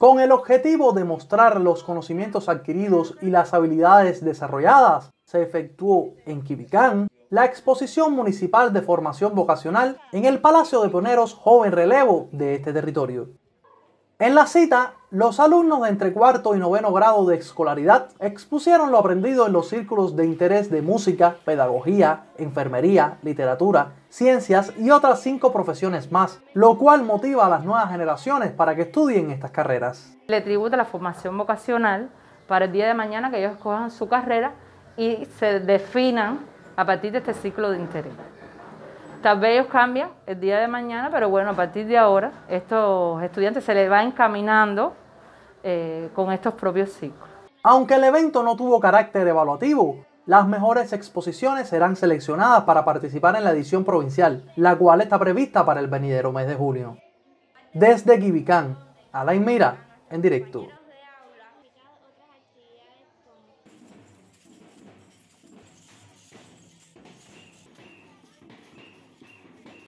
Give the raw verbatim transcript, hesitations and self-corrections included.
Con el objetivo de mostrar los conocimientos adquiridos y las habilidades desarrolladas, se efectuó en Quibicán la exposición municipal de formación vocacional en el Palacio de Pioneros Joven Relevo de este territorio. En la cita, los alumnos de entre cuarto y noveno grado de escolaridad expusieron lo aprendido en los círculos de interés de música, pedagogía, enfermería, literatura, ciencias y otras cinco profesiones más, lo cual motiva a las nuevas generaciones para que estudien estas carreras. Le tributa la formación vocacional para el día de mañana que ellos escojan su carrera y se definan a partir de este ciclo de interés. Tal vez ellos cambian el día de mañana, pero bueno, a partir de ahora, estos estudiantes se les va encaminando eh, con estos propios ciclos. Aunque el evento no tuvo carácter evaluativo, las mejores exposiciones serán seleccionadas para participar en la edición provincial, la cual está prevista para el venidero mes de junio. Desde Quibicán, Alain Mira, en directo.